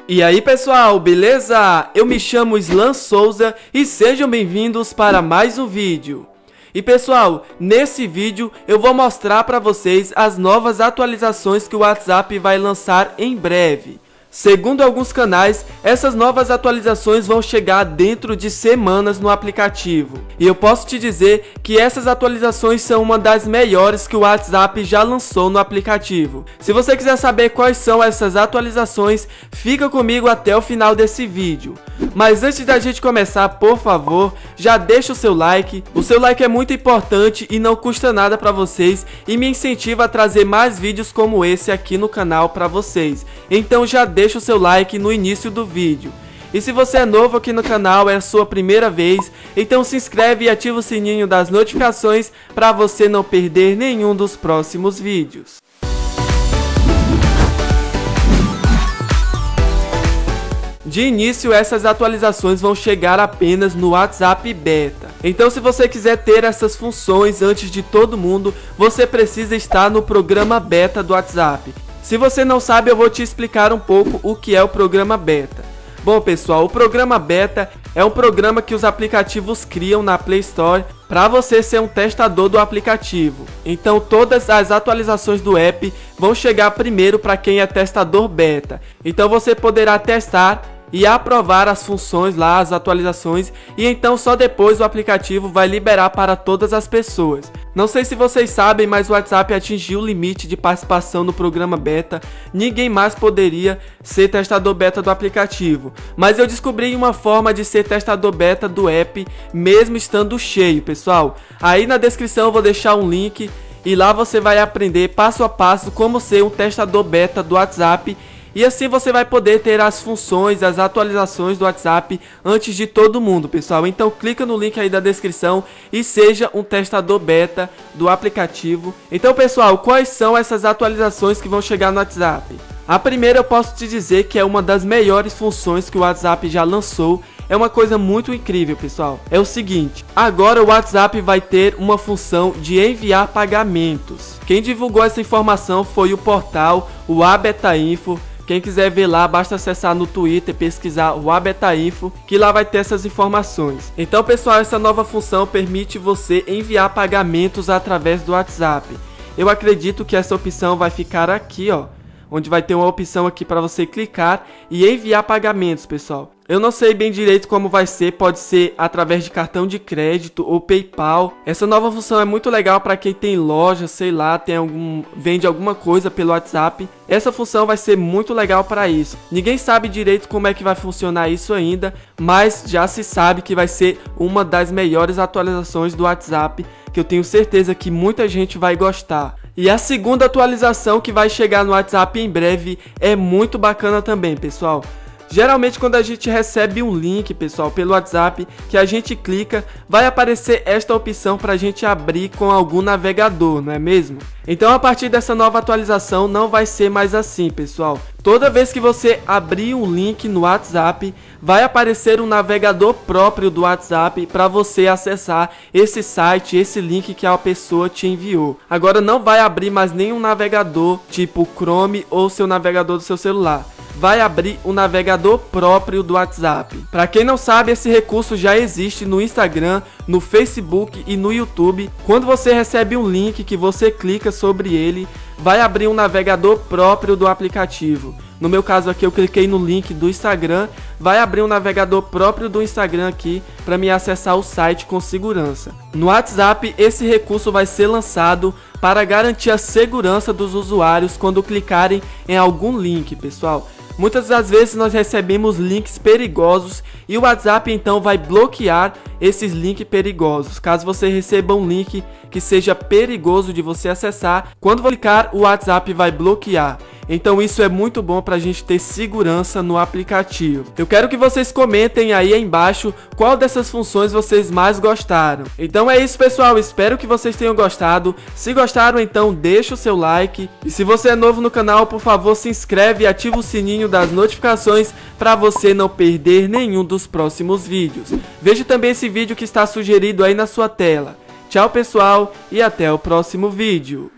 E aí pessoal, beleza? Eu me chamo Islan Souza e sejam bem-vindos para mais um vídeo. E pessoal, nesse vídeo eu vou mostrar para vocês as novas atualizações que o WhatsApp vai lançar em breve. Segundo alguns canais, essas novas atualizações vão chegar dentro de semanas no aplicativo. E eu posso te dizer que essas atualizações são uma das melhores que o WhatsApp já lançou no aplicativo. Se você quiser saber quais são essas atualizações, fica comigo até o final desse vídeo. Mas antes da gente começar, por favor, já deixa o seu like. O seu like é muito importante e não custa nada para vocês e me incentiva a trazer mais vídeos como esse aqui no canal para vocês. Então já deixa o seu like no início do vídeo. E se você é novo aqui no canal, é a sua primeira vez, então se inscreve e ativa o sininho das notificações para você não perder nenhum dos próximos vídeos. De início, essas atualizações vão chegar apenas no WhatsApp Beta. Então, se você quiser ter essas funções antes de todo mundo, você precisa estar no programa Beta do WhatsApp. Se você não sabe, eu vou te explicar um pouco o que é o programa Beta. Bom pessoal, o programa Beta é um programa que os aplicativos criam na Play Store para você ser um testador do aplicativo. Então todas as atualizações do app vão chegar primeiro para quem é testador Beta. Então você poderá testar e aprovar as funções lá, as atualizações, e então só depois o aplicativo vai liberar para todas as pessoas. Não sei se vocês sabem, mas o WhatsApp atingiu o limite de participação no programa Beta. Ninguém mais poderia ser testador Beta do aplicativo. Mas eu descobri uma forma de ser testador Beta do app, mesmo estando cheio, pessoal. Aí na descrição eu vou deixar um link e lá você vai aprender passo a passo como ser um testador Beta do WhatsApp. E assim você vai poder ter as funções, as atualizações do WhatsApp antes de todo mundo, pessoal. Então clica no link aí da descrição e seja um testador beta do aplicativo. Então pessoal, quais são essas atualizações que vão chegar no WhatsApp? A primeira eu posso te dizer que é uma das melhores funções que o WhatsApp já lançou. É uma coisa muito incrível, pessoal. É o seguinte, agora o WhatsApp vai ter uma função de enviar pagamentos. Quem divulgou essa informação foi o portal o Abetainfo. Quem quiser ver lá, basta acessar no Twitter, pesquisar o Abetainfo, que lá vai ter essas informações. Então, pessoal, essa nova função permite você enviar pagamentos através do WhatsApp. Eu acredito que essa opção vai ficar aqui, ó, onde vai ter uma opção aqui para você clicar e enviar pagamentos, pessoal. Eu não sei bem direito como vai ser, pode ser através de cartão de crédito ou PayPal. Essa nova função é muito legal para quem tem loja, sei lá, vende alguma coisa pelo WhatsApp. Essa função vai ser muito legal para isso. Ninguém sabe direito como é que vai funcionar isso ainda, mas já se sabe que vai ser uma das melhores atualizações do WhatsApp, que eu tenho certeza que muita gente vai gostar. E a segunda atualização que vai chegar no WhatsApp em breve é muito bacana também, pessoal. Geralmente quando a gente recebe um link, pessoal, pelo WhatsApp, que a gente clica, vai aparecer esta opção para a gente abrir com algum navegador, não é mesmo? Então a partir dessa nova atualização não vai ser mais assim, pessoal. Toda vez que você abrir um link no WhatsApp, vai aparecer um navegador próprio do WhatsApp para você acessar esse site, esse link que a pessoa te enviou. Agora não vai abrir mais nenhum navegador tipo Chrome ou seu navegador do seu celular. Vai abrir o navegador próprio do WhatsApp. Para quem não sabe, esse recurso já existe no Instagram, no Facebook e no YouTube. Quando você recebe um link que você clica sobre ele, vai abrir um navegador próprio do aplicativo. No meu caso aqui eu cliquei no link do Instagram, vai abrir um navegador próprio do Instagram aqui para me acessar o site com segurança. No WhatsApp esse recurso vai ser lançado para garantir a segurança dos usuários quando clicarem em algum link, pessoal. Muitas das vezes nós recebemos links perigosos e o WhatsApp então vai bloquear esses links perigosos. Caso você receba um link que seja perigoso de você acessar, quando clicar o WhatsApp vai bloquear. Então isso é muito bom para a gente ter segurança no aplicativo. Eu quero que vocês comentem aí embaixo qual dessas funções vocês mais gostaram. Então é isso, pessoal, espero que vocês tenham gostado. Se gostaram, então deixa o seu like. E se você é novo no canal, por favor se inscreve e ativa o sininho das notificações para você não perder nenhum dos próximos vídeos. Veja também esse vídeo que está sugerido aí na sua tela. Tchau, pessoal, e até o próximo vídeo.